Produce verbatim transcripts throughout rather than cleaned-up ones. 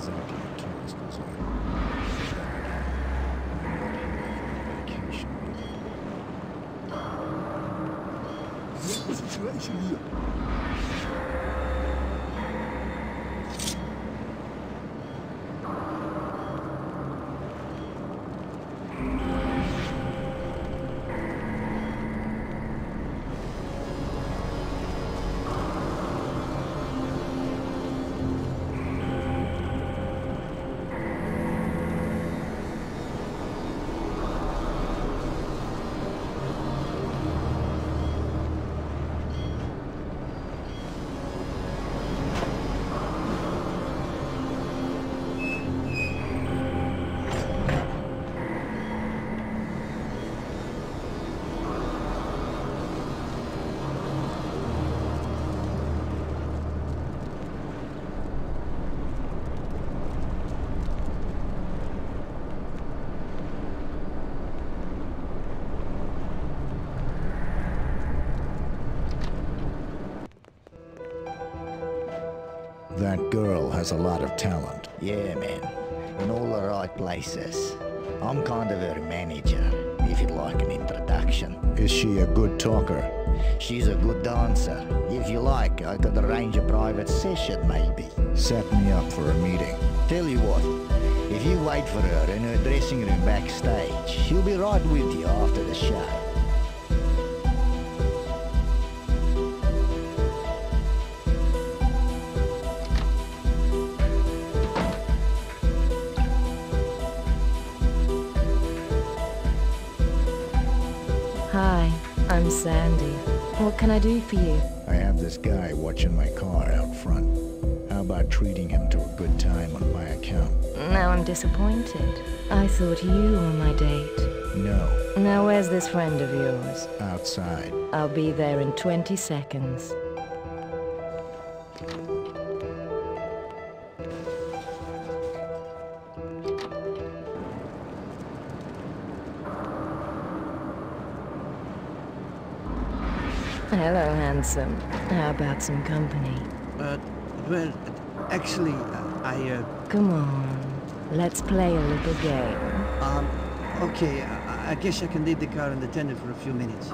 exactly a chemist, is he? Vacation. What's the situation here? That girl has a lot of talent. Yeah, man. In all the right places. I'm kind of her manager, if you'd like an introduction. Is she a good talker? She's a good dancer. If you like, I could arrange a private session, maybe. Set me up for a meeting. Tell you what, if you wait for her in her dressing room backstage, she'll be right with you after the show. Hi, I'm Sandy. What can I do for you? I have this guy watching my car out front. How about treating him to a good time on my account? Now I'm disappointed. I thought you were my date. No. Now where's this friend of yours? Outside. I'll be there in twenty seconds. Hello, handsome. How about some company? Uh, well, actually, I, uh... Come on, let's play a little game. Um, okay, I, I guess I can leave the car unattended for a few minutes.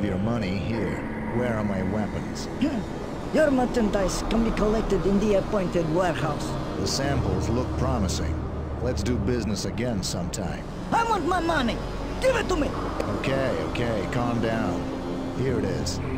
your money here. Where are my weapons? Your merchandise can be collected in the appointed warehouse. The samples look promising. Let's do business again sometime. I want my money! Give it to me! Okay, okay, calm down. Here it is.